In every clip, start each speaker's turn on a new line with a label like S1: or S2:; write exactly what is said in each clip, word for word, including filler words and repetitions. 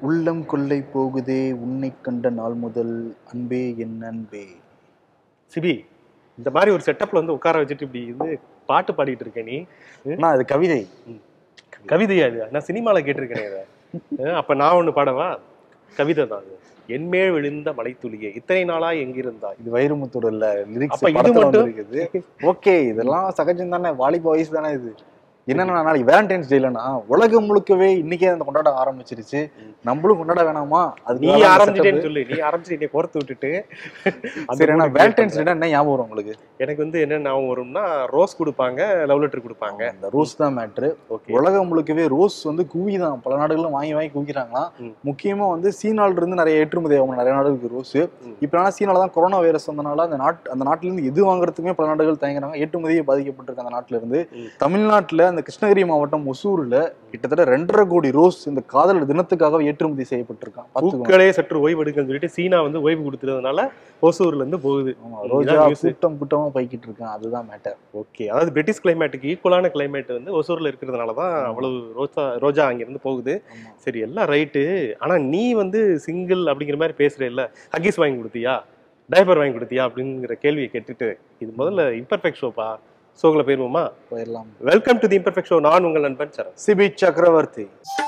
S1: உள்ளம் கொள்ளை போகுதே உன்னை கண்ட நாள் முதல் அன்பே என் அன்பே.
S2: சிபி, இந்த மாதிரி ஒரு செட்டப்ல வந்து உட்கார வச்சுட்டு இப்படி இது பாட்டு பாடிட்டு இருக்க நீ.
S1: நான் அது கவிதை.
S2: கவிதையா இது? நான் சினிமால கேட்டிருக்கேனே இதை. அப்ப நான் ஒண்ணு பாடவா? கவிதை தான் அது. என்மேல் விழுந்த மலைத்துளியே இத்தனை நாளா எங்கிருந்தா.
S1: இது வைரமுத்தோட இல்ல, லிரிக்ஸ்
S2: அப்ப இது மட்டும்
S1: இருக்குது. ஓகே, இதெல்லாம் சகஜம் தானே, வாலிப வயசு தானே இது. என்னன்னா நாளைக்கு வேலண்டைன்ஸ் டே இல்லைன்னா உலகம் முழுக்கவே இன்னைக்கே அந்த கொண்டாட ஆரம்பிச்சிருச்சு. நம்மளும் கொண்டாட வேணாமா? அது
S2: நீ ஆரம்பிச்சிட்டேன்னு சொல்லு. நீ ஆரம்பிச்சு என்னை கோர்த்து விட்டுட்டு.
S1: சரி, வேலண்டைன்ஸ் டே என்ன ஞாபகம் வரும் உங்களுக்கு?
S2: எனக்கு வந்து என்ன ஞாபகம் வரும்னா, ரோஸ் கொடுப்பாங்க, லவ் லெட்டர் கொடுப்பாங்க.
S1: அந்த ரோஸ் தான் மேட்ரு. உலகம் முழுக்கவே ரோஸ் வந்து குவிதான், பல நாடுகளும் வாங்கி வாங்கி குவிக்கிறாங்களாம். முக்கியமா வந்து சீனால இருந்து நிறைய ஏற்றுமதி ஆகும் நிறைய நாடுகளுக்கு ரோஸ். இப்ப சீனால தான் கொரோனா வைரஸ் வந்தனால அந்த நாட்டு அந்த நாட்டுல இருந்து எது வாங்குறதுக்குமே பல நாடுகள் தயங்குறாங்க. ஏற்றுமதியே பாதிக்கப்பட்டிருக்கு அந்த நாட்டுல இருந்து. தமிழ்நாட்டுல அந்த கிருஷ்ணகிரி மாவட்டம் ஒசூர்ல கிட்டத்தட்ட ரெண்டரை கோடி ரோஸ் இந்த காதலர் தினத்துக்காக ஏற்றுமதி செய்யப்பட்டிருக்கான்.
S2: பூக்களே சற்று ஓய்வெடுக்குன்னு சொல்லிட்டு சீனா வந்து ஓய்வு கொடுத்துறதுனால ஒசூர்ல இருந்து போகுது.
S1: ரோஜா கூட்டம் கூட்டமா போய்கிட்டு இருக்கான். அதுதான் மேட்டர்.
S2: ஓகே, அதாவது பிரிட்டிஷ் கிளைமேட்டுக்கு ஈக்குவலான கிளைமேட் வந்து ஒசூர்ல இருக்கிறதுனாலதான் அவ்வளவு ரோஜா ரோஜா அங்கிருந்து போகுது. சரி, எல்லாம் ரைட்டு. ஆனா நீ வந்து சிங்கிள் அப்படிங்கிற மாதிரி பேசுற இல்ல, ஹக்கீஸ் வாங்கி கொடுத்தியா, டைப்பர் வாங்கி கொடுத்தியா அப்படிங்கிற கேள்வியை கேட்டுட்டு, இது முதல்ல இம்பர்ஃபெக்ட் ஷோப்பா, ஷோக்குள்ள போயிருவோமா?
S1: போயிடலாம்.
S2: Welcome to the imperfect show. நான் உங்கள் நண்பன் சரண்.
S1: சிபி சக்கரவர்த்தி.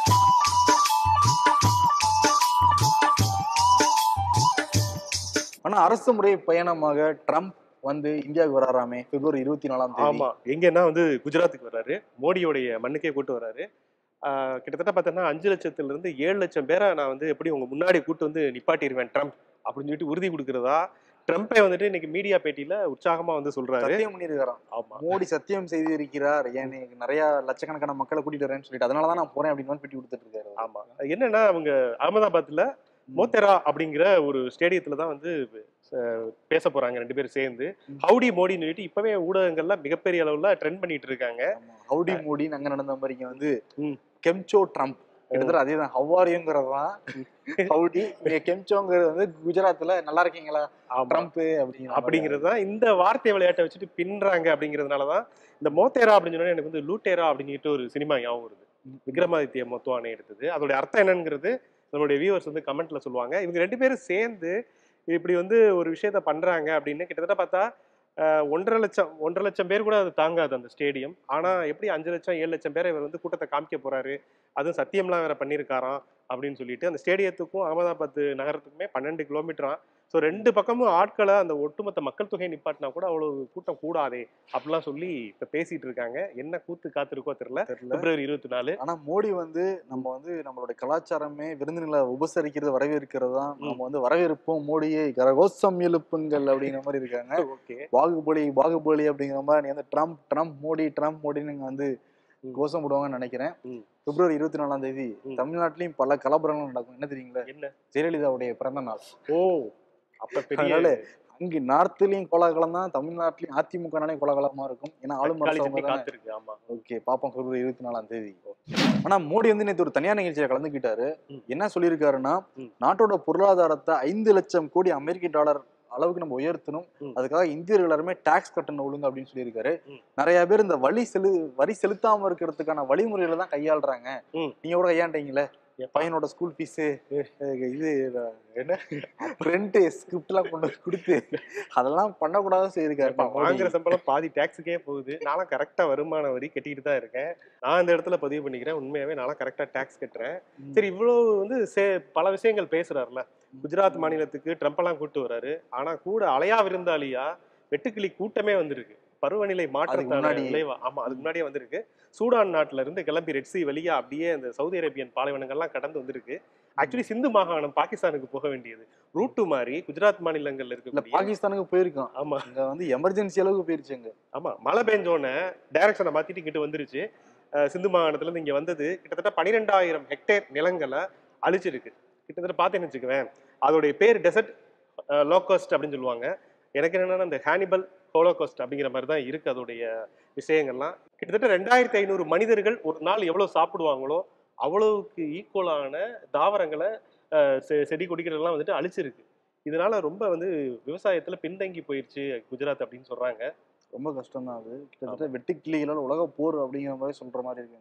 S1: ஆனா அரசு முறை பயணமாக ட்ரம்ப் வந்து இந்தியாவுக்கு வராராமே பிப்ரவரி இருபத்தி நாலாம் தேதி.
S2: ஆமா, எங்கன்னா வந்து குஜராத்துக்கு வர்றாரு. மோடியோடைய மண்ணுக்கே கூட்டு வர்றாரு. ஆஹ் கிட்டத்தட்ட பார்த்தோன்னா அஞ்சு லட்சத்துல இருந்து ஏழு லட்சம் பேரை நான் வந்து எப்படி உங்க முன்னாடி கூட்டு வந்து நிப்பாட்டிடுவேன் ட்ரம்ப் அப்படின்னு சொல்லிட்டு உறுதி கொடுக்கறதா ட்ரம்பே வந்துட்டு இன்னைக்கு மீடியா பேட்டியில உற்சாகமா வந்து சொல்றாரு.
S1: சத்தியம் பண்ணிருக்காராம். ஆமா, மோடி சத்தியம் செய்து இருக்கிறார். ஏன் நிறைய லட்சக்கணக்கான மக்களை கூட்டிட்டு வரேன்னு சொல்லிட்டு அதனாலதான் நான் போறேன் அப்படின்னு பேட்டி கொடுத்துட்டு இருக்காரு.
S2: ஆமா, என்னன்னா அவங்க அகமதாபாத்ல மோத்தேரா அப்படிங்கிற ஒரு ஸ்டேடியத்துல தான் வந்து பேச போறாங்க ரெண்டு பேரும் சேர்ந்து. ஹவுடி மோடின்னு சொல்லிட்டு இப்பவே ஊடகங்கள்ல மிகப்பெரிய அளவுல ட்ரெண்ட் பண்ணிட்டு இருக்காங்க.
S1: ஹவுடி மோடி அங்க நடந்த மாதிரி இங்க வந்து கெம்சோ ட்ரம்ப் கிட்டத்தட்ட அதேதான். ஹவ்வாரியுங்கிறதுதான் ஹவுடி, கெம்சோங்கிறது வந்து குஜராத்ல நல்லா இருக்கீங்களா ட்ரம்ப் அப்படிங்கிற
S2: அப்படிங்கிறது தான். இந்த வார்த்தை விளையாட்டை வச்சுட்டு பின்றாங்க. அப்படிங்கிறதுனாலதான் இந்த மோத்தேரா அப்படின்னு சொன்னா எனக்கு வந்து லூட்டேரா அப்படின்ட்டு ஒரு சினிமா ஞாபகம் வருது. விக்ரமாதித்ய மொத்துவானே எடுத்தது. அதோட அர்த்தம் என்னங்கிறது நம்மளுடைய வியூவர்ஸ் வந்து கமெண்ட்ல சொல்லுவாங்க. இவங்க ரெண்டு பேரும் சேர்ந்து இப்படி வந்து ஒரு விஷயத்த பண்றாங்க அப்படின்னு கிட்டத்தட்ட பார்த்தா ஒன்றரை லட்சம் ஒன்றரை லட்சம் பேர் கூட அது தாங்காது அந்த ஸ்டேடியம். ஆனா எப்படி அஞ்சு லட்சம் ஏழு லட்சம் பேரை இவர் வந்து கூட்டத்தை காமிக்க போறாரு, அதுவும் சத்தியம்லாம் வேற பண்ணியிருக்காராம் அப்படின்னு சொல்லிட்டு. அந்த ஸ்டேடியத்துக்கும் அகமதாபாத் நகரத்துக்குமே பன்னெண்டு கிலோமீட்டரா. ஸோ ரெண்டு பக்கமும் ஆட்களை அந்த ஒட்டுமொத்த மக்கள் தொகையை நிப்பாட்டினா கூட அவ்வளவு கூட்டம் கூடாதே அப்படிலாம் சொல்லி இப்ப பேசிட்டு இருக்காங்க. என்ன கூத்து காத்திருக்கோ தெரியல. பிப்ரவரி இருபத்தி நாலு.
S1: ஆனா மோடி வந்து நம்ம வந்து நம்மளுடைய கலாச்சாரமே விருந்தினர்களை உபசரிக்கிறது வரவேற்கிறது தான். நம்ம வந்து வரவேற்போம் மோடியை கரகோஷம் எழுப்புங்கள் அப்படிங்கிற மாதிரி இருக்காங்க.
S2: ஓகே,
S1: பாகுபலி பாகுபலி அப்படிங்கிற மாதிரி நீ வந்து ட்ரம்ப் ட்ரம்ப் மோடி ட்ரம்ப் மோடின்னு நீங்க வந்து கோஷம் போடுவாங்கன்னு நினைக்கிறேன். பிப்ரவரி இருபத்தி நாலாம் தேதி தமிழ்நாட்டிலையும் பல கலவரங்கள் நடக்கும். என்ன தெரியுங்களா?
S2: என்ன?
S1: ஜெயலலிதாவுடைய பிறந்த நாள்.
S2: ஓ, அப்ப பெரிய
S1: அங்கு நார்த்லயும் கோலாகலம் தான், தமிழ்நாட்டிலையும் அதிமுக நாளே கோலாகலமா இருக்கும். ஏன்னா ஆளுநர். ஓகே, பாப்போம் பிப்ரவரி இருபத்தி நாலாம் தேதி. ஆனா மோடி வந்து நேற்று ஒரு தனியார் நிகழ்ச்சியில கலந்துக்கிட்டாரு. என்ன சொல்லியிருக்காருன்னா, நாட்டோட பொருளாதாரத்தை ஐந்து லட்சம் கோடி அமெரிக்க டாலர் அளவுக்கு நம்ம உயர்த்தணும், அதுக்காக இந்தியர்கள் எல்லாருமே டாக்ஸ் கட்டணும் ஒழுங்கு அப்படின்னு சொல்லியிருக்காரு. நிறைய பேர் இந்த வழி செலு வரி செலுத்தாம இருக்கிறதுக்கான வழிமுறைகளை தான் கையாளுறாங்க. நீங்க கூட கையாண்டீங்களே, பையனோட ஸ்கூல் ஃபீஸ் இது என்ன ரெண்ட் ஸ்கிரிப்ட் எல்லாம் கொண்டு கொடுத்து அதெல்லாம் பண்ணக்கூடாதுன்னு சொல்லியிருக்காரு.
S2: வாங்குற சம்பளம் பாதி டாக்ஸுக்கே போகுது. நானும் கரெக்டா வருமான வரி கட்டிட்டு தான் இருக்கேன். நான் இந்த இடத்துல பதிவு பண்ணிக்கிறேன், உண்மையாவே நானும் கரெக்டா டாக்ஸ் கட்டுறேன். சரி, இவ்வளவு வந்து பல விஷயங்கள் பேசுறாருல. குஜராத் மாநிலத்துக்கு ட்ரம்ப் எல்லாம் கூட்டு வர்றாரு. ஆனா கூட அலையா விருந்தாளியா வெட்டுக்கிளி கூட்டமே வந்திருக்கு. பருவநிலை மாற்றத்தான விளைவா. ஆமா, அதுக்கு முன்னாடியே வந்திருக்கு. சூடான் நாட்டுல இருந்து கிளம்பி ரெட்சி வழியா அப்படியே அந்த சவுதி அரேபியன் பாலைவனங்கள்லாம் கடந்து வந்திருக்கு. ஆக்சுவலி சிந்து மாகாணம் பாகிஸ்தானுக்கு போக வேண்டியது ரூட்டு மாதிரி குஜராத் மாநிலங்கள்ல இருக்கு.
S1: பாகிஸ்தானுக்கு போயிருக்கோம். ஆமா, இங்க வந்து எமர்ஜென்சி அளவுக்கு போயிருச்சுங்க.
S2: ஆமா, மழை பெஞ்சோன்னு டைரக்ஷனை மாத்திட்டு இங்கிட்டு வந்துருச்சு. சிந்து மாகாணத்துல இருந்து இங்க வந்தது கிட்டத்தட்ட பனிரெண்டாயிரம் ஹெக்டேர் நிலங்களை அழிச்சிருக்கு. கிட்டத்தட்ட பார்த்தேன்னு வச்சுக்குவேன், அதோடைய பேர் டெசர்ட் லோகோஸ்ட் அப்படின்னு சொல்லுவாங்க. எனக்கு என்னன்னா இந்த ஹானிபல் ஹோலோகாஸ்ட் அப்படிங்கிற மாதிரி தான் இருக்கு அதோடைய விஷயங்கள்லாம். கிட்டத்தட்ட ரெண்டாயிரத்தி ஐநூறு மனிதர்கள் ஒரு நாள் எவ்வளவு சாப்பிடுவாங்களோ அவ்வளவுக்கு ஈக்குவலான தாவரங்களை செடி கொடிகளெல்லாம் வந்துட்டு அழிச்சிருக்கு. இதனால ரொம்ப வந்து விவசாயத்துல பின்தங்கி போயிருச்சு குஜராத் அப்படின்னு சொல்றாங்க.
S1: ரொம்ப கஷ்டம் தான் அது. கிட்டத்தட்ட வெட்டுக்கிளிகளால் உலக போர் அப்படிங்கிற மாதிரி சொல்ற மாதிரி இருக்கு.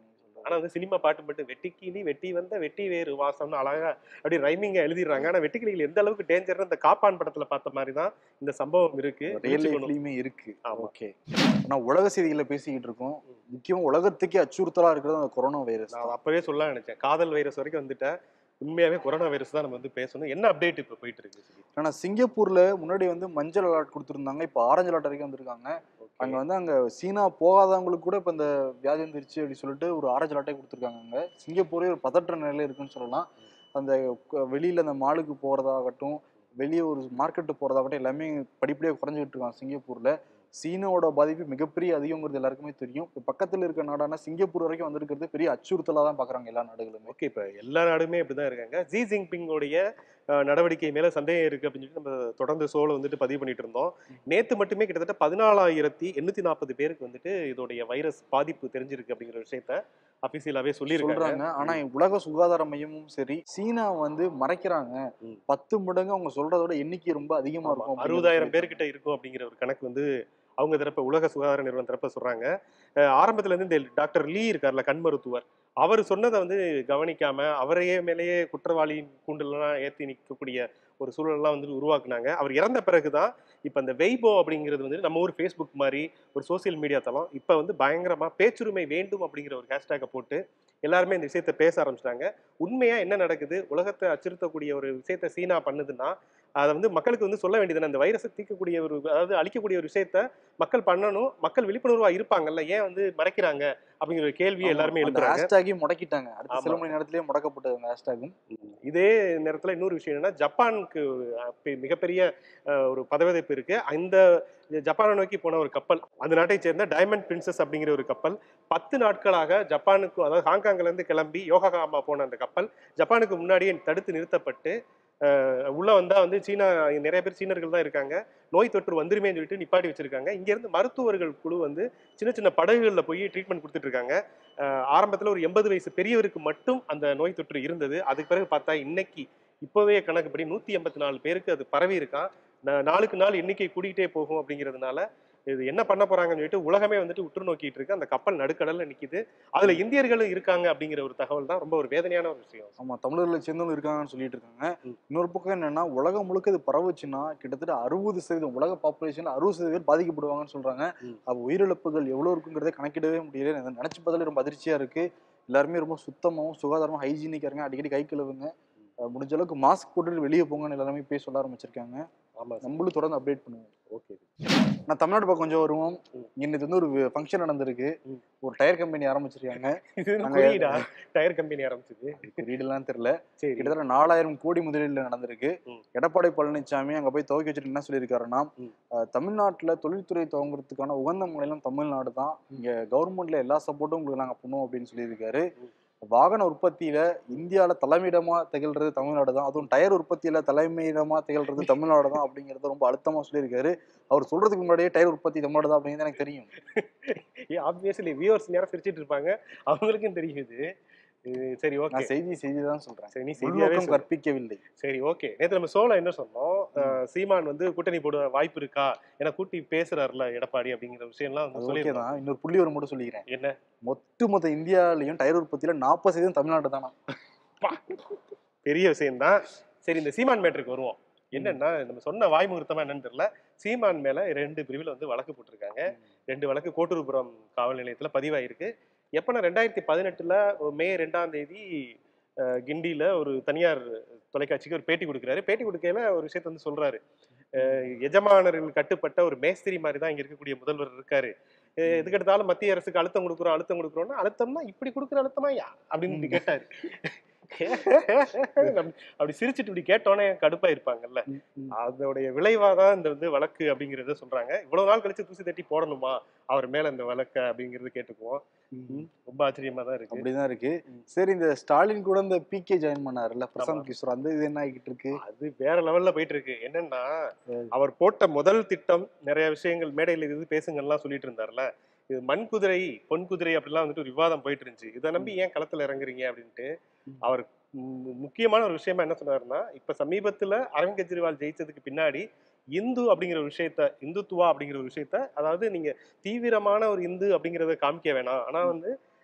S2: ஆனா வந்து சினிமா பாட்டு மட்டும் வெட்டிக்கிளி வெட்டி வந்த வெட்டி வேறு வாசம்னு அழகா அப்படி ரைமிங்கா எழுதிடுறாங்க. ஆனா வெட்டுக்கிளிகள் எந்த அளவுக்கு டேஞ்சர் இந்த காப்பான் படத்துல பார்த்த மாதிரி தான் இந்த சம்பவம் இருக்கு.
S1: ரியல் லைஃப்லயுமே இருக்கு.
S2: ஆமா.
S1: ஓகே. நான் உலக செய்திகளை பேசிக்கிட்டு இருக்கோம். முக்கியமா உலகத்துக்கே அச்சுறுத்தலா இருக்கிறது அந்த கொரோனா வைரஸ்.
S2: நான் அப்பவே சொல்ல நினைச்சேன், காதல் வைரஸ் வரைக்கும் வந்துட்டேன். உண்மையாவே கொரோனா வைரஸ் தான் நம்ம வந்து பேசணும். என்ன அப்டேட் இப்ப போயிட்டு இருக்கு?
S1: ஆனா சிங்கப்பூர்ல முன்னாடி வந்து மஞ்சள் அலர்ட் கொடுத்துருந்தாங்க, இப்ப ஆரஞ்சு அலர்ட் வரைக்கும் வந்திருக்காங்க. அங்க வந்து அங்க சீனா போகாதவங்களுக்கு கூட இப்ப இந்த வியாதி வந்துருச்சு அப்படின்னு சொல்லிட்டு ஒரு ஆரஞ்சு அலர்ட்டே கொடுத்துருக்காங்க. அங்க சிங்கப்பூரே ஒரு பதற்ற நிலையில இருக்குன்னு சொல்லலாம். அந்த வெளியில அந்த மாலுக்கு போறதாகட்டும், வெளியே ஒரு மார்க்கெட்டு போறதாகட்டும் எல்லாமே படிப்படியாக குறைஞ்சிட்டு இருக்காங்க சிங்கப்பூர்ல. சீனாவோட பாதிப்பு மிகப்பெரிய அதிகங்கிறது எல்லாருக்குமே தெரியும். இப்போ பக்கத்தில் இருக்க நாடான சிங்கப்பூர் வரைக்கும் வந்திருக்கிறது பெரிய அச்சுறுத்தலாக தான் பார்க்குறாங்க எல்லா நாடுகளுமே.
S2: ஓகே, இப்போ எல்லா நாடுமே இப்படிதான் இருக்காங்க. ஜி ஜின்பிங்கோடைய நடவடிக்கை மேல சந்தேகம் இருக்கு அப்படின்னு சொல்லி நம்ம தொடர்ந்து சோல வந்துட்டு பதிவு பண்ணிட்டு இருந்தோம். நேத்து மட்டுமே கிட்டத்தட்ட பதினாலாயிரத்தி எண்ணூத்தி நாற்பது பேருக்கு வந்துட்டு இதோடைய வைரஸ் பாதிப்பு தெரிஞ்சிருக்கு அப்படிங்கிற விஷயத்த அபிஷியலாவே சொல்லியிருக்காங்க.
S1: ஆனா உலக சுகாதார மையமும் சரி, சீனா வந்து மறைக்கிறாங்க. பத்து மடங்கு அவங்க சொல்றதோட எண்ணிக்கை ரொம்ப அதிகமா இருக்கும்.
S2: அறுபதாயிரம் பேர்கிட்ட இருக்கும் அப்படிங்கிற ஒரு கணக்கு வந்து அவங்க தரப்ப உலக சுகாதார நிறுவனம் தரப்ப சொல்றாங்க. ஆரம்பத்துல இருந்து இந்த டாக்டர் லீ இருக்கார்ல, கண் மருத்துவர், அவர் சொன்னதை வந்து கவனிக்காம அவரையே மேலேயே குற்றவாளி கூண்டெல்லாம் ஏற்றி நிற்கக்கூடிய ஒரு சூழலெல்லாம் வந்து உருவாக்குனாங்க. அவர் இறந்த பிறகுதான் இப்போ இந்த வெய்போ அப்படிங்கிறது வந்து நம்ம ஊர் ஃபேஸ்புக் மாதிரி ஒரு சோசியல் மீடியா தளம் இப்போ வந்து பயங்கரமா பேச்சுரிமை வேண்டும் அப்படிங்கிற ஒரு ஹேஷ்டேக்கை போட்டு எல்லாருமே இந்த விஷயத்த பேச ஆரம்பிச்சிட்டாங்க. உண்மையா என்ன நடக்குது, உலகத்தை அச்சுறுத்தக்கூடிய ஒரு விஷயத்த சீனா பண்ணுதுன்னா அதை வந்து மக்களுக்கு வந்து சொல்ல வேண்டியதுன்னு, அந்த வைரஸை தீர்க்கக்கூடிய ஒரு, அதாவது அழிக்கக்கூடிய ஒரு விஷயத்த மக்கள் பண்ணணும். மக்கள் விழிப்புணர்வா இருப்பாங்கல்ல, ஏன் வந்து மறைக்கிறாங்க அப்படிங்கிற ஒரு கேள்வியை எல்லாருமே எழுப்புறாங்க.
S1: ஹேஷ்டேக்கையும் முடக்கிட்டாங்க. அடுத்த சில மணி நேரத்திலேயே முடக்கப்பட்டது ஹேஷ்டேகும்.
S2: இதே நேரத்துல இன்னொரு விஷயம் என்னன்னா, ஜப்பானுக்கு மிகப்பெரிய ஒரு பதவியேற்பு இருக்கு. அந்த ஜப்பானை நோக்கி போன ஒரு கப்பல், அந்த நாட்டை சேர்ந்த டைமண்ட் பிரின்சஸ் அப்படிங்கிற ஒரு கப்பல் பத்து நாட்களாக ஜப்பானுக்கு, அதாவது ஹாங்காங்ல இருந்து கிளம்பி யோகாகாமா போன அந்த கப்பல் ஜப்பானுக்கு முன்னாடியே தடுத்து நிறுத்தப்பட்டு உள்ள வந்தா வந்து சீனா, நிறைய பேர் சீனர்கள் தான் இருக்காங்க, நோய் தொற்று வந்துருமே சொல்லிட்டு நிப்பாட்டி வச்சிருக்காங்க. இங்க இருந்து மருத்துவர்கள் குழு வந்து சின்ன சின்ன படகுகள்ல போய் ட்ரீட்மெண்ட் கொடுத்துட்டு இருக்காங்க. ஆரம்பத்துல ஒரு எண்பது வயசு பெரியவருக்கு மட்டும் அந்த நோய் தொற்று இருந்தது. அதுக்கு பிறகு பார்த்தா இன்னைக்கு இப்போவே கணக்குப்படி நூத்தி எண்பத்தி நாலு பேருக்கு அது பரவி இருக்கான். நாளுக்கு நாள் எண்ணிக்கை கூடிக்கிட்டே போகும். அப்படிங்கிறதுனால இது என்ன பண்ண போறாங்கன்னு சொல்லிட்டு உலகமே வந்துட்டு உற்று நோக்கிட்டு இருக்கு. அந்த கப்பல் நடுக்கடல்ல நிக்குது. அதுல இந்தியர்களும் இருக்காங்க அப்படிங்கிற ஒரு தகவல் தான் ரொம்ப ஒரு வேதனையான ஒரு விஷயம்.
S1: ஆமா, தமிழர்களை சேர்ந்தவங்க இருக்காங்கன்னு சொல்லிட்டு இருக்காங்க. இன்னொரு பக்கம் என்னன்னா, உலகம் முழுக்க இது பரவுச்சுன்னா கிட்டத்தட்ட அறுபது சதவீதம் உலக பாப்புலேஷன்ல அறுபது சதவீதம் பேர் பாதிக்கப்படுவாங்கன்னு சொல்றாங்க. அப்ப உயிரிழப்புகள் எவ்வளவு இருக்குங்கிறத கணக்கிடவே முடியல. நினைச்சு பார்த்தாலே ரொம்ப அதிர்ச்சியா இருக்கு. எல்லாருமே ரொம்ப சுத்தமாவும் சுகாதாரமும் ஹைஜீனிக்கா இருங்க, அடிக்கடி கை கழுவுங்க, முடிஞ்ச அளவுக்கு மாஸ்க் போட்டு வெளியே போங்கன்னு எல்லாருமே பேச சொல்ல ஆரம்பிச்சிருக்காங்க. ஆமா, நம்மளும் தொடர்ந்து அப்டேட் பண்ணுவோம். ஓகே, நான் தமிழ்நாடு பக்கம் கொஞ்சம் வருவோம். இன்னைக்கு வந்து ஒரு ஃபங்க்ஷன் நடந்திருக்கு. ஒரு டயர் கம்பெனி ஆரம்பிச்சிருக்காங்க.
S2: டயர் கம்பெனி ஆரம்பிச்சது
S1: குறியீடுலாம் தெரியல. கிட்டத்தட்ட நாலாயிரம் கோடி முதலீடுல நடந்திருக்கு. எடப்பாடி பழனிசாமி அங்க போய் துவக்கி வச்சுட்டு என்ன சொல்லியிருக்காருன்னா, தமிழ்நாட்டுல தொழில்துறை துவங்குறதுக்கான உகந்த மாநிலம் தமிழ்நாடு தான், இங்க கவர்மெண்ட்ல எல்லா சப்போர்ட்டும் உங்களுக்கு நாங்க பண்ணுவோம் அப்படின்னு சொல்லியிருக்காரு. வாகன உற்பத்தியில இந்தியாவில தலைமையிடமா திகழ்றது தமிழ்நாடு தான், அதுவும் டயர் உற்பத்தியில தலைமையிடமா திகழ்றது தமிழ்நாடு தான் அப்படிங்கறத ரொம்ப அழுத்தமா சொல்லியிருக்காரு. அவர் சொல்றதுக்கு முன்னாடியே டயர் உற்பத்தி தமிழ்நாடு தான் அப்படிங்கிறது எனக்கு தெரியும்.
S2: ஆப்வியஸ்லி வியூவர்ஸ் நேரா சிரிச்சிட்டு இருப்பாங்க, அவங்களுக்கும் தெரியுது. சரி, ஓகே,
S1: செய்தி செய்தி தான் சொல்றேன்.
S2: சரி, நீ
S1: செய்தியாவே கற்பிக்கவில்லை.
S2: சரி, ஓகே. நேத்து நம்ம சோல என்ன சொன்னோம், சீமான் வந்து கூட்டணி போட வாய்ப்பு இருக்கா, ஏன்னா கூட்டி பேசுறாருல எடப்பாடி அப்படிங்கிற விஷயம்லாம் வந்து சொல்லியிருக்கேன்.
S1: இன்னொரு புள்ளி ஒரு மட்டும் சொல்லிக்கிறேன்.
S2: என்ன,
S1: மொத்த மொத்த இந்தியாவிலையும் டயர் உற்பத்தியில நாற்பது சதவீதம் தமிழ்நாடு தானா.
S2: பெரிய விஷயம் தான். சரி, இந்த சீமான் மேட்டருக்கு வருவோம். என்னன்னா, நம்ம சொன்ன வாய்முகூர்த்தமா என்னன்னு தெரியல, சீமான் மேல ரெண்டு பிரிவில் வந்து வழக்கு போட்டிருக்காங்க. ரெண்டு வழக்கு கோட்டூர்புரம் காவல் நிலையத்துல பதிவாயிருக்கு. எப்பன்னா ரெண்டாயிரத்தி பதினெட்டுல மே ரெண்டாம் தேதி கிண்டியில ஒரு தனியார் தொலைக்காட்சிக்கு ஒரு பேட்டி கொடுக்குறாரு. பேட்டி கொடுக்கையில ஒரு விஷயத்த வந்து சொல்றாரு, எஜமானர்கள் கட்டுப்பட்ட ஒரு மேஸ்திரி மாதிரி தான் இங்க இருக்கக்கூடிய முதல்வர் இருக்காரு. எதுக்கு எடுத்தாலும் மத்திய அரசுக்கு அழுத்தம் கொடுக்குறோம் அழுத்தம் கொடுக்குறோம்னா, அழுத்தம்னா இப்படி கொடுக்குற அழுத்தமா யா அப்படின்னு கேட்டாரு. அப்படி சிரிச்சுட்டு இப்படி கேட்டோன்னே கடுப்பா இருப்பாங்கல்ல, அதோடைய விளைவாதான் இந்த வந்து வழக்கு அப்படிங்கறத சொல்றாங்க. இவ்வளவு நாள் கழிச்சு தூசி தட்டி போடணுமா அவர் மேல இந்த வழக்க அப்படிங்கறது கேட்டுக்குவோம். ரொம்ப ஆச்சரியமா தான் இருக்கு. அப்படிதான் இருக்கு. சரி, இந்த ஸ்டாலின் கூட இந்த பி கே ஜாயின் பண்ணாருல்ல, பிரசாந்த் கிஷோர், அந்த இது என்ன ஆகிட்டு இருக்கு? அது வேற லெவல்ல போயிட்டு இருக்கு. என்னன்னா, அவர் போட்ட முதல் திட்டம் நிறைய விஷயங்கள் மேடையில் இருந்து பேசுங்கலாம் சொல்லிட்டு இருந்தார்ல, இது மண் குதிரை பொன் குதிரை அப்படிலாம் வந்துட்டு ஒரு விவாதம் போயிட்டு இருந்துச்சு. இதை நம்பி ஏன் களத்துல இறங்குறீங்க அப்படின்ட்டு அவர் முக்கியமான ஒரு விஷயமா என்ன சொன்னாருன்னா, இப்ப சமீபத்துல அரவிந்த் கெஜ்ரிவால் ஜெயிச்சதுக்கு பின்னாடி இந்து அப்படிங்கிற ஒரு விஷயத்த, இந்துத்துவா அப்படிங்கிற ஒரு விஷயத்த, அதாவது நீங்க தீவிரமான ஒரு இந்து அப்படிங்கிறத காமிக்க வேணாம், ஆனா வந்து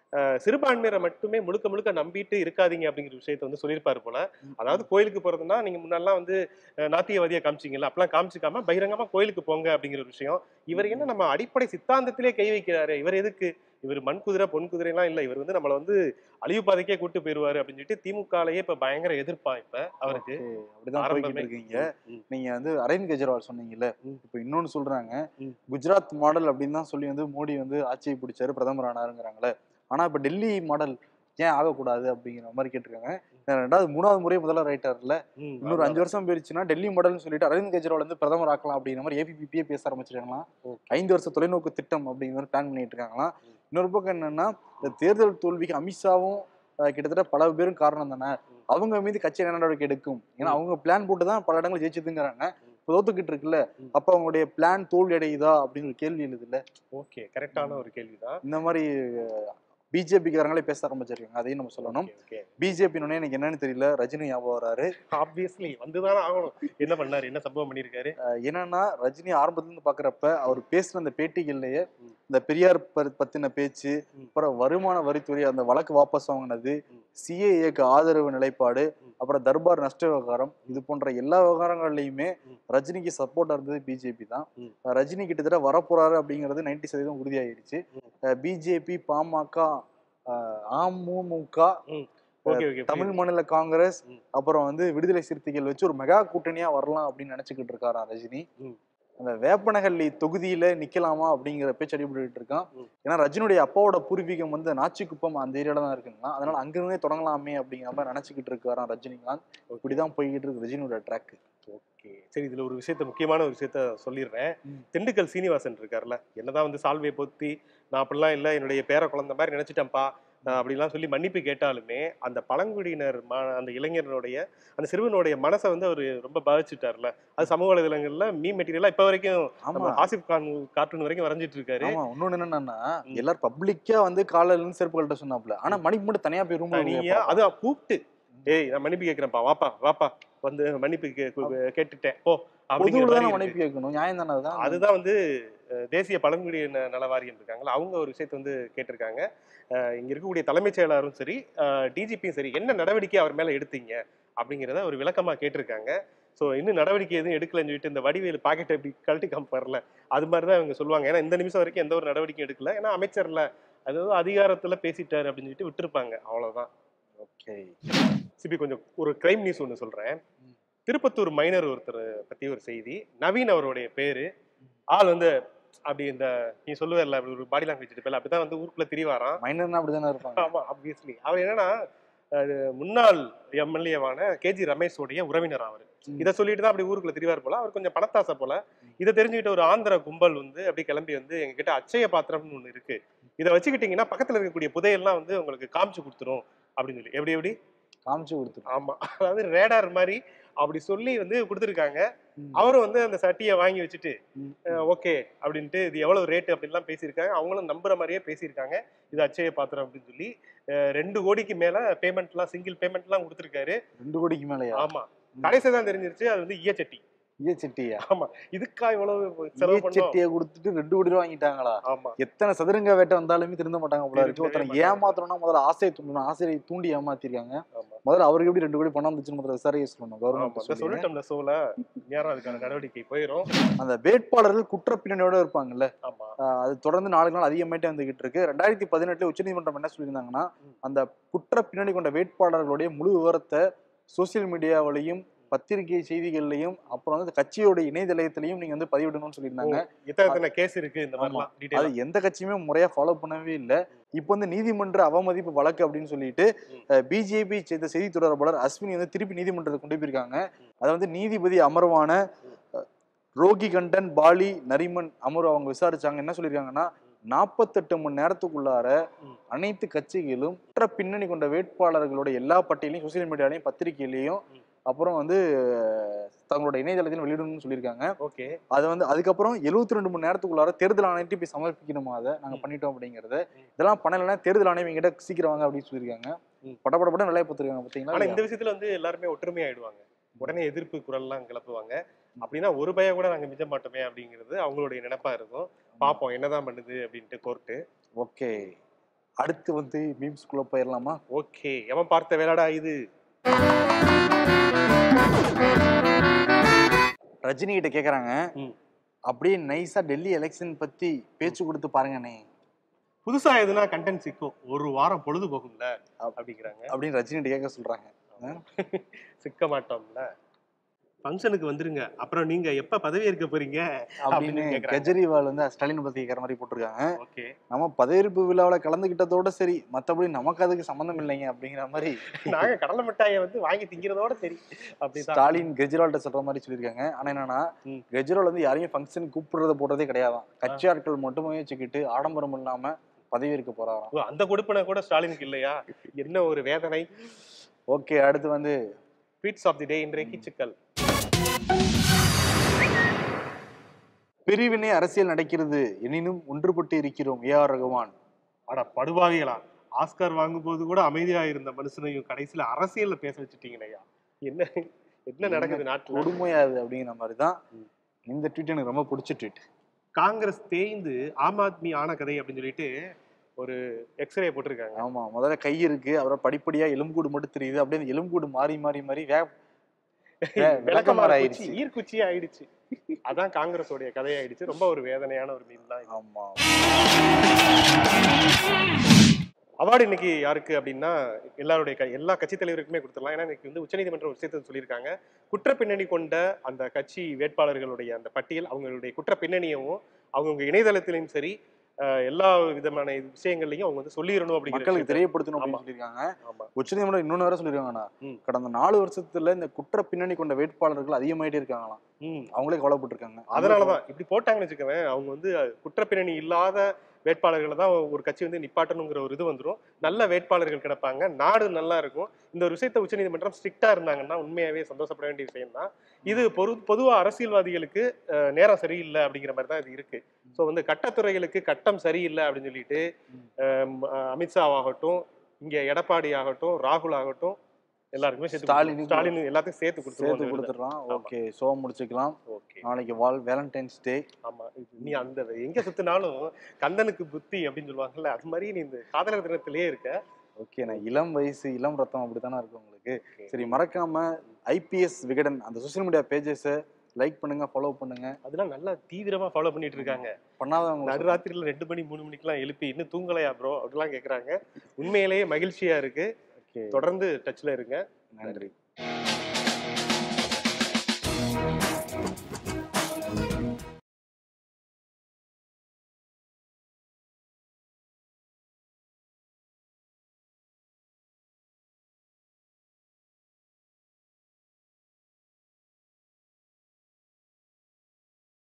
S2: சிறுபான்மையரை மட்டுமே முழுக்க முழுக்க நம்பிட்டு இருக்காதீங்க அப்படிங்கிற விஷயத்த வந்து சொல்லியிருப்பாரு போல. அதாவது கோயிலுக்கு போறதுன்னா நீங்க முன்னாடிலாம் வந்து நாத்தியவாதியா காமிச்சிங்கல்ல, அப்பெல்லாம் காமிச்சிக்காம பகிரங்கமா கோயிலுக்கு போங்க அப்படிங்கிற ஒரு விஷயம். இவர் என்ன நம்ம அடிப்படை சித்தாந்தத்திலே கை வைக்கிறாரு, இவர் எதுக்கு இவர் மண் குதிரை பொன் குதிரை எல்லாம் இல்ல, இவர் வந்து நம்மள வந்து அழிவு பாதைக்கே கூட்டு போயிருவாரு அப்படின்னு சொல்லிட்டு திமுகலயே இப்ப பயங்கர எதிர்ப்பா இப்ப அவருக்கு.
S1: அப்படிதான் போய்கிட்டு இருக்கீங்க. நீங்க வந்து அரவிந்த் கெஜ்ரிவால் சொன்னீங்கல்ல, இப்ப இன்னொன்னு சொல்றாங்க, குஜராத் மாடல் அப்படின்னு தான் சொல்லி வந்து மோடி வந்து ஆட்சியை பிடிச்சாரு, பிரதமர் ஆனாருங்கிறாங்களே. ஆனா இப்ப டெல்லி மாடல் ஏன் ஆகக்கூடாது அப்படிங்கிற மாதிரி கேட்டிருக்காங்க. ரெண்டாவது மூணாவது முறை முதல்வர் ஆயிட்டாருல்ல, இன்னொரு அஞ்சு வருஷம் போயிருச்சுன்னா டெல்லி மாடல்னு சொல்லிட்டு அரவிந்த் கெஜ்ரிவால் வந்து பிரதமர் ஆக்கலாம் அப்படிங்கிற மாதிரி ஏபிபிபியே பேச ஆரம்பிச்சிருக்காங்களாம். ஐந்து வருஷம் தொலைநோக்கு திட்டம் அப்படிங்கிற மாதிரி பிளான் பண்ணிட்டு இருக்காங்களாம். இன்னொரு பக்கம் என்னன்னா, இந்த தேர்தல் தோல்விக்கு அமித்ஷாவும் கிட்டத்தட்ட பல பேரும் காரணம் தானே, அவங்க மீது கட்சி நடவடிக்கை எடுக்கும். ஏன்னா அவங்க பிளான் போட்டுதான் பல இடங்கள் ஜெயிச்சதுங்கிறாங்க. தோத்துக்கிட்டு இருக்குல்ல, அப்ப அவங்களுடைய பிளான் தோல்வி அடையுதா அப்படிங்கிற கேள்வி எழுது இல்ல.
S2: ஓகே, கரெக்டான ஒரு கேள்விதான்.
S1: இந்த மாதிரி பிஜேபி காரங்களே பேச ஆரம்பிச்சிருக்காங்க, அதையும் நம்ம சொல்லணும். பிஜேபி எனக்கு என்னன்னு தெரியல, ரஜினி ஞாபகம் வராரு.
S2: ஆப்வியஸ்லி வந்துதானே ஆகணும். என்ன பண்ணாரு, என்ன சம்பவம் பண்ணிருக்காரு?
S1: என்னன்னா, ரஜினி ஆரம்பத்துல இருந்து பாக்குறப்ப அவர் பேசுன அந்த பேட்டிகள்லயே இந்த பெரியார் பத்தின பேச்சு, அப்புறம் வருமான வரித்துறை அந்த வழக்கு வாபஸ் வாங்கினது, சிஏஏக்கு ஆதரவு நிலைப்பாடு, அப்புறம் தர்பார் நஷ்ட விவகாரம், இது போன்ற எல்லா விவகாரங்கள்லயுமே ரஜினிக்கு சப்போர்ட்டா இருந்தது பிஜேபி தான். ரஜினி கிட்டத்தட்ட வரப்போறாரு அப்படிங்கிறது நைன்டி சதவீதம் உறுதியாயிருச்சு. பிஜேபி, பாமக, அமமுக, தமிழ் மாநில காங்கிரஸ், அப்புறம் வந்து விடுதலை சிறுத்தைகள் வச்சு ஒரு மெகா கூட்டணியா வரலாம் அப்படின்னு நினைச்சுக்கிட்டு இருக்காரா ரஜினி. அந்த வேப்பனஹள்ளி தொகுதியில நிக்கலாமா அப்படிங்கிற பேச்சு அடிபட்டு இருக்கான். ஏன்னா ரஜினியுடைய அப்பாவோட பூர்வீகம் வந்து நாச்சிக்குப்பம் அந்த ஏரியால தான் இருக்குங்களா, அதனால அங்கிருந்தே தொடங்கலாமே அப்படிங்கிற மாதிரி நினைச்சுக்கிட்டு இருக்காராம் ரஜினிகாந்த். இப்படிதான் போய்கிட்டு இருக்கு ரஜினியோட ட்ராக்.
S2: ஓகே, சரி, இதுல ஒரு விஷயத்த முக்கியமான ஒரு விஷயத்த சொல்லிடுறேன். திண்டுக்கல் சீனிவாசன் இருக்காருல்ல, என்னதான் வந்து சால்வையை பொத்தி நான் அப்படிலாம் இல்லை, என்னுடைய பேர குழந்தை மாதிரி நினைச்சிட்டேன்ப்பா அப்படிலாம் சொல்லி மன்னிப்பு கேட்டாலுமே அந்த பழங்குடியினர் அந்த இளைஞர்களுடைய அந்த சிறுவனுடைய மனசை வந்து அவரு ரொம்ப பாதிச்சுட்டார்ல. அது சமூக வலைதளங்கள்ல மீம் மெட்டீரியலா இப்ப வரைக்கும் ஆசிப் கான் கார்ட்டூன் வரைக்கும் வரைஞ்சிட்டு இருக்காரு.
S1: இன்னொன்னு என்னன்னா, எல்லாரும் பப்ளிக்கா வந்து காலையில இருந்து செருப்பு கழட்ட சொன்னாப்ல, ஆனா மணிக்கு மட்டும் தனியா போய் ரூம்ல
S2: தனியா அது கூப்பிட்டு, ஏய் நான் மன்னிப்பு கேட்கிறேன்ப்பா, வாப்பா வாப்பா வந்து மன்னிப்பு கேட்டுட்டேன் போ அப்படிங்கிற
S1: மன்னிப்பு கேட்கணும், நியாயம் தானே. அதுதான்
S2: அதுதான் வந்து தேசிய பழங்குடியின நல வாரியம் இருக்காங்களா, அவங்க ஒரு விஷயத்தை வந்து கேட்டிருக்காங்க. இங்க இருக்கக்கூடிய தலைமைச் செயலாளரும் சரி, டிஜிபியும் சரி, என்ன நடவடிக்கை அவர் மேல எடுத்தீங்க அப்படிங்கிறத ஒரு விளக்கமா கேட்டிருக்காங்க. ஸோ இன்னும் நடவடிக்கை எதுவும் எடுக்கலன்னு சொல்லிட்டு இந்த வடிவேலு பாக்கெட்டை எப்படி கழட்டி காமிப்பார்ல, அது மாதிரி தான் இவங்க சொல்லுவாங்க. ஏன்னா இந்த நிமிஷம் வரைக்கும் எந்த ஒரு நடவடிக்கையும் எடுக்கல, ஏன்னா அமைச்சர்ல அதாவது அதிகாரத்துல பேசிட்டாரு அப்படின்னு சொல்லிட்டு விட்டுருப்பாங்க, அவ்வளவுதான்.
S1: ஓகே,
S2: சிபி கொஞ்சம் ஒரு கிரைம் நியூஸ் ஒன்று சொல்றேன். திருப்பத்தூர் மைனர் ஒருத்தர் பத்தி ஒரு செய்தி. நவீன் அவருடைய பேரு. ஆள் வந்து அப்படி இந்த நீ சொல்லுவேர்ல அப்படி ஒரு பாடி லாங்குவேஜ் இருப்பேன், அப்படிதான் வந்து ஊருக்குள்ள திரிவாராம்.
S1: மைனர்னா அப்படிதானே இருப்பாங்க.
S2: ஆமா, ஆப்வியஸ்லி. அவர் என்னன்னா முன்னாள் எம்எல்ஏவான கேஜி ரமேஷோடைய உறவினர் அவர். இதை சொல்லிட்டு தான் அப்படி ஊருக்குள்ள திரிவார் போல. அவர் கொஞ்சம் பணத்தாசை போல. இதை தெரிஞ்சுக்கிட்ட ஒரு ஆந்திர கும்பல் வந்து அப்படி கிளம்பி வந்து எங்க கிட்ட அச்சய பாத்திரம்னு ஒண்ணு இருக்கு, இதை வச்சுக்கிட்டீங்கன்னா பக்கத்துல இருக்கக்கூடிய புதையெல்லாம் வந்து உங்களுக்கு காமிச்சு கொடுத்துரும் அப்படின்னு சொல்லி எப்படி எப்படி
S1: காமிச்சு கொடுத்துரும்.
S2: ஆமா, அதாவது ரேடார் மாதிரி அப்படி சொல்லி வந்து கொடுத்துருக்காங்க. அவரும் வந்து அந்த சட்டியை வாங்கி வச்சுட்டு ஓகே அப்படின்ட்டு இது எவ்வளவு ரேட்டு அப்படின்லாம் பேசியிருக்காங்க. அவங்களும் நம்புற மாதிரியே பேசியிருக்காங்க, இது அச்சய பாத்திரம் அப்படின்னு சொல்லி. ரெண்டு கோடிக்கு மேல பேமெண்ட் எல்லாம் சிங்கிள் பேமெண்ட் எல்லாம் கொடுத்துருக்காரு.
S1: ரெண்டு கோடிக்கு மேலயா?
S2: ஆமா, கடைசி தான் தெரிஞ்சிருச்சு அது வந்து ஈயச்சட்டி.
S1: ஈயச்சட்டியா?
S2: ஆமா, இதுக்கா இவ்வளவு செலவு பண்ணோம்?
S1: ஈயச்சட்டியை கொடுத்துட்டு ரெண்டு கோடி ரூபாய் வாங்கிட்டாங்களா?
S2: ஆமா,
S1: எத்தனை சதுரங்க வேட்டை வந்தாலுமே திருந்த மாட்டாங்க போல இருக்கு. ஒருத்தனை ஏமாத்தணும்னா முதல்ல ஆசையை தூண்டணும், ஆசையை தூண்டி ஏமாத்திருக்காங்க. முதல்ல அவருக்கு எப்படி ரெண்டு கோடி பணம் வந்துச்சுன்னு முதல்ல விசாரிக்க சொல்லணும் கவர்மெண்ட்.
S2: சொல்லிட்டோம்ல சோல நேரம் அதுக்கான நடவடிக்கை போயிடும்.
S1: அந்த வேட்பாளர்கள் குற்ற பின்னணியோட இருப்பாங்கல்ல, அது தொடர்ந்து நாளுக்கு நாள் அதிகமாயிட்டே வந்துகிட்டு இருக்கு. ரெண்டாயிரத்தி பதினெட்டுல உச்சநீதிமன்றம் என்ன சொல்லியிருந்தாங்கன்னா, அந்த குற்ற பின்னணி கொண்ட வேட்பாளர்களுடைய முழு விவரத்தை சோசியல் மீடியாவிலையும் பத்திரிகை செய்திகள்லையும் அப்புறம் வந்து கட்சியோட இணையதளத்திலையும் நீங்க வந்து பதிவிடணும்னு சொல்லியிருந்தாங்க.
S2: எத்தனை கேஸ் இருக்கு இந்த மாதிரிலாம்
S1: அது எந்த கட்சியுமே முறையா ஃபாலோ பண்ணவே இல்லை. இப்போ வந்து நீதிமன்ற அவமதிப்பு வழக்கு அப்படின்னு சொல்லிட்டு பிஜேபி செய்த செய்தி தொடர்பாளர் அஸ்வினி வந்து திருப்பி நீதிமன்றத்தை கொண்டு போயிருக்காங்க. அதை வந்து நீதிபதி அமர்வான ரோகி கண்டன், பாலி, நரிமன் அமர்வு அவங்க விசாரிச்சாங்க. என்ன சொல்லியிருக்காங்கன்னா, நாற்பத்தெட்டு மணி நேரத்துக்குள்ளார அனைத்து கட்சிகளும் குற்ற பின்னணி கொண்ட வேட்பாளர்களோட எல்லா பட்டியலையும் சோசியல் மீடியாலையும் பத்திரிகையிலையும் அப்புறம் வந்து தங்களோட இணையதளத்தில் வெளியிடணும்னு சொல்லியிருக்காங்க.
S2: ஓகே,
S1: அதை வந்து அதுக்கப்புறம் எழுபத்தி ரெண்டு மணி நேரத்துக்குள்ளார தேர்தல் ஆணையத்தை போய் சமர்ப்பிக்கணுமா, அதை நாங்க பண்ணிட்டோம் அப்படிங்கறத. இதெல்லாம் பண்ணலைன்னா தேர்தல் ஆணையம் எங்கிட்ட சீக்கிரம் வாங்க அப்படின்னு சொல்லியிருக்காங்க. படப்படப்பட நிலையை பார்த்துருக்காங்க பாத்தீங்களா.
S2: ஆனா இந்த விஷயத்துல வந்து எல்லாருமே ஒற்றுமை ஆயிடுவாங்க, உடனே எதிர்ப்பு குரல் எல்லாம் கிளப்புவாங்க. அப்படின்னா ஒரு பய கூட நாங்க மிஞ்ச மாட்டோமே அப்படிங்கிறது அவங்களுடைய நினைப்பா இருக்கும். பார்ப்போம் என்னதான் பண்ணுது அப்படின்ட்டு கோர்ட்டு.
S1: ஓகே, அடுத்து வந்து மீம்ஸ்குள்ள போயிடலாமா?
S2: ஓகே, எவன் பார்த்த வேலைடா இது?
S1: ரஜினி கிட்ட கேக்குறாங்க, அப்படியே நைஸா டெல்லி எலெக்ஷன் பத்தி பேச்சு கொடுத்து பாருங்கண்ணே.
S2: புதுசா எதுனா கண்டென்ட் சிக்கும், ஒரு வாரம் பொழுது போகும்ல அப்படிங்கிறாங்க.
S1: அப்படின்னு ரஜினி கிட்ட கேட்க சொல்றாங்க.
S2: சிக்க மாட்டோம்ல, ஃபங்க்ஷனுக்கு வந்துருங்க, அப்புறம் நீங்க எப்ப பதவி ஏற்க போறீங்க
S1: அப்படின்னு கெஜ்ரிவால் வந்து ஸ்டாலின் பத்தி கேட்கற மாதிரி போட்டிருக்காங்க.
S2: ஓகே,
S1: நம்ம பதவியேற்பு விழாவில கலந்துகிட்டதோட சரி, மத்தபடி நமக்கு அதுக்கு சம்பந்தம் இல்லைங்க அப்படிங்கிற மாதிரி
S2: நாங்க கடலை மிட்டாயை வந்து வாங்கி திங்கிறதோட சரி அப்படி
S1: ஸ்டாலின் கெஜ்ரிவால்கிட்ட சொல்ற மாதிரி சொல்லியிருக்காங்க. ஆனா என்னன்னா, கெஜ்ரிவால் வந்து யாரையும் ஃபங்க்ஷன் கூப்பிடுறத போடுறதே கிடையாதான். கட்சி ஆட்கள் மட்டுமே வச்சுக்கிட்டு ஆடம்பரம் இல்லாம பதவியேற்க போறாராம்.
S2: அந்த கொடுப்பனை கூட ஸ்டாலினுக்கு இல்லையா? என்ன ஒரு வேதனை.
S1: ஓகே, அடுத்து வந்து
S2: ட்வீட்ஸ் ஆஃப் தி டே. இன்றைக்கு சிக்கல்.
S1: பிரிவினை அரசியல் நடக்கிறது, எனினும் ஒன்றுபட்டு இருக்கிறோம். ஏ ஆர் ரகுமான்.
S2: அட படுபாவிகளா, ஆஸ்கார் வாங்கும் போது கூட அமைதியா இருந்த மனுஷனையும் கடைசியில அரசியல்ல பேச வச்சுட்டீங்களையா? என்ன என்ன நடக்குது நாட்டுல?
S1: கொடுமையாது அப்படிங்கிற மாதிரிதான் இந்த ட்வீட் எனக்கு ரொம்ப பிடிச்ச ட்வீட்.
S2: காங்கிரஸ் தேய்ந்து ஆம் ஆத்மி ஆன கதை அப்படின்னு சொல்லிட்டு ஒரு எக்ஸ்ரே போட்டிருக்காங்க.
S1: ஆமா, முதல்ல கை இருக்கு, அப்புறம் படிப்படியா எலும்புக்கூடு மட்டும் தெரியுது. அப்படியே எலும்புக்கூடு மாறி மாறி மாறி வே
S2: விளக்கமாறு ஆயிடுச்சு, ஈர்க்குச்சியா ஆயிடுச்சு. அதான் காங்கிரஸோடைய கதையாயிடுச்சு. ரொம்ப ஒரு வேதனையான ஒரு மீன் தான்.
S1: ஆமா.
S2: அவார்டு இன்னைக்கு யாருக்கு அப்படின்னா, எல்லாருடைய எல்லா கட்சி தலைவருக்குமே கொடுத்துடலாம். ஏன்னா இன்னைக்கு வந்து உச்சநீதிமன்றம் விஷயத்தை சொல்லியிருக்காங்க. குற்ற பின்னணி கொண்ட அந்த கட்சி வேட்பாளர்களுடைய அந்த பட்டியல், அவங்களுடைய குற்ற பின்னணியவும் அவங்கவுங்க இணையதளத்திலையும் சரி எல்லா விதமான விஷயங்கள்லையும் அவங்க வந்து சொல்லிடணும் அப்படிங்கிற
S1: மக்களுக்கு தெரியப்படுத்தணும் அப்படின்னு சொல்லியிருக்காங்க. உச்சநீதிமன்றம் இன்னொன்னு வேற சொல்லிருக்காங்கண்ணா, கடந்த நாலு வருஷத்துல இந்த குற்ற பின்னணி கொண்ட வேட்பாளர்கள் அதிகமாயிட்டே இருக்காங்களாம். அவங்களே கவலைப்பட்டு இருக்காங்க.
S2: அதனாலதான் இப்படி போட்டாங்கன்னு வச்சுக்கவேன், அவங்க வந்து குற்ற பின்னணி இல்லாத வேட்பாளர்களை தான் ஒரு கட்சி வந்து நிப்பாட்டணுங்கிற ஒரு இது வந்துடும். நல்ல வேட்பாளர்கள் கிடப்பாங்க, நாடு நல்லா இருக்கும். இந்த ஒரு விஷயத்த உச்சநீதிமன்றம் ஸ்ட்ரிக்டா இருந்தாங்கன்னா உண்மையாவே சந்தோஷப்பட வேண்டிய விஷயம் தான் இது. பொது பொதுவா அரசியல்வாதிகளுக்கு நேரம் சரியில்லை அப்படிங்கிற மாதிரி தான் இது இருக்கு. ஸோ வந்து கட்டத்துறைகளுக்கு கட்டம் சரியில்லை அப்படின்னு சொல்லிட்டு அமித்ஷா ஆகட்டும், இங்க எடப்பாடி ஆகட்டும், ராகுல் ஆகட்டும், எல்லாருக்குமே ஸ்டாலின் ஸ்டாலின் எல்லாத்தையும் சேர்த்து
S1: சேர்த்து கொடுத்துடலாம். ஓகே, ஷோ முடிச்சுக்கலாம். ஓகே, நாளைக்கு வால் வேலண்டைன்ஸ் டே.
S2: ஆமா, நீ அந்த எங்க சுத்தினாலும் கந்தனுக்கு புத்தி அப்படின்னு சொல்லுவாங்கல்ல, அது மாதிரி நீ இந்த காதலர் தினத்திலேயே இருக்க.
S1: ஓகே, நான் இளம் வயசு இளம் ரத்தம் அப்படித்தானே இருக்கு உங்களுக்கு. சரி, மறக்காம ஐபிஎஸ் விகடன் அந்த சோசியல் மீடியா பேஜஸை லைக் பண்ணுங்க, ஃபாலோ பண்ணுங்க.
S2: அதெல்லாம் நல்லா தீவிரமா ஃபாலோ பண்ணிட்டு இருக்காங்க.
S1: பண்ணாதவங்க
S2: நடுராத்திரில ரெண்டு மணி மூணு மணிக்கெல்லாம் எழுப்பி இன்னும் தூங்கலையா ப்ரோ அப்படிலாம் கேட்குறாங்க. உண்மையிலேயே மகிழ்ச்சியா இருக்கு. தொடர்ந்து டச்ல இருங்க.
S1: நன்றி.